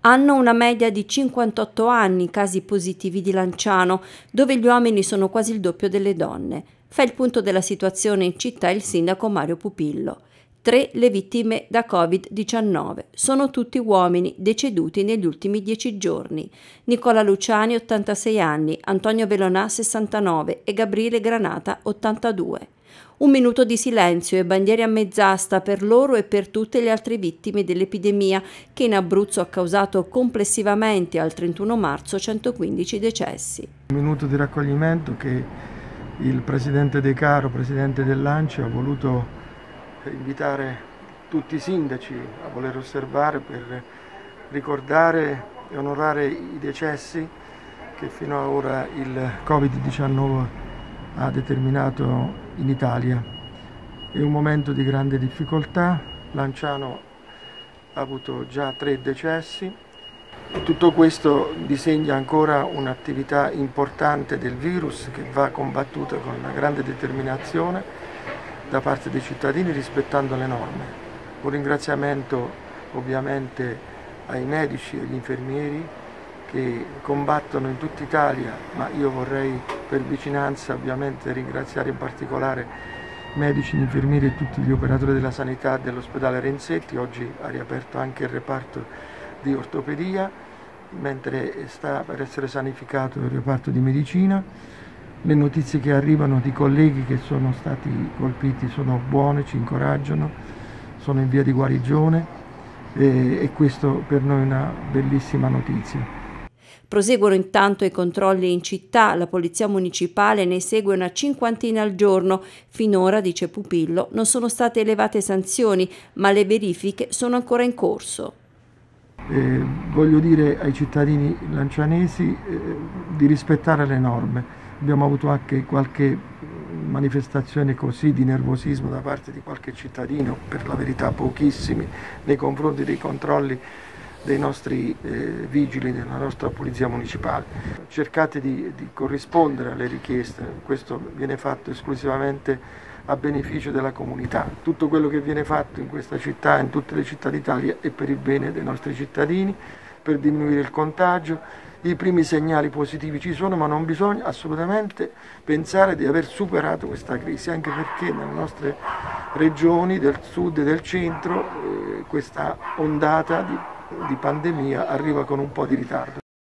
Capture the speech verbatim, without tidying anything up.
Hanno una media di cinquantotto anni i casi positivi di Lanciano, dove gli uomini sono quasi il doppio delle donne. Fa il punto della situazione in città il sindaco Mario Pupillo. Tre le vittime da covid diciannove. Sono tutti uomini deceduti negli ultimi dieci giorni. Nicola Luciani, ottantasei anni, Antonio Velonà, sessantanove e Gabriele Granata, ottantadue. Un minuto di silenzio e bandiere a mezz'asta per loro e per tutte le altre vittime dell'epidemia che in Abruzzo ha causato complessivamente al trentuno marzo centoquindici decessi. Un minuto di raccoglimento che il presidente De Caro, presidente dell'A N C I, ha voluto invitare tutti i sindaci a voler osservare per ricordare e onorare i decessi che fino ad ora il covid diciannove ha determinato in Italia. È un momento di grande difficoltà, Lanciano ha avuto già tre decessi e tutto questo disegna ancora un'attività importante del virus che va combattuta con una grande determinazione da parte dei cittadini rispettando le norme. Un ringraziamento ovviamente ai medici e agli infermieri che combattono in tutta Italia, ma io vorrei per vicinanza ovviamente ringraziare in particolare medici, infermieri e tutti gli operatori della sanità dell'ospedale Renzetti. Oggi ha riaperto anche il reparto di ortopedia, mentre sta per essere sanificato il reparto di medicina. Le notizie che arrivano di colleghi che sono stati colpiti sono buone, ci incoraggiano, sono in via di guarigione e, e questo per noi è una bellissima notizia. Proseguono intanto i controlli in città, la polizia municipale ne segue una cinquantina al giorno. Finora, dice Pupillo, non sono state elevate sanzioni, ma le verifiche sono ancora in corso. Eh, voglio dire ai cittadini lancianesi eh, di rispettare le norme. Abbiamo avuto anche qualche manifestazione così di nervosismo da parte di qualche cittadino, per la verità pochissimi, nei confronti dei controlli dei nostri eh, vigili, della nostra polizia municipale. Cercate di, di corrispondere alle richieste, questo viene fatto esclusivamente a beneficio della comunità. Tutto quello che viene fatto in questa città, in tutte le città d'Italia, è per il bene dei nostri cittadini, per diminuire il contagio. I primi segnali positivi ci sono, ma non bisogna assolutamente pensare di aver superato questa crisi, anche perché nelle nostre regioni del sud e del centro eh, questa ondata di di pandemia arriva con un po' di ritardo.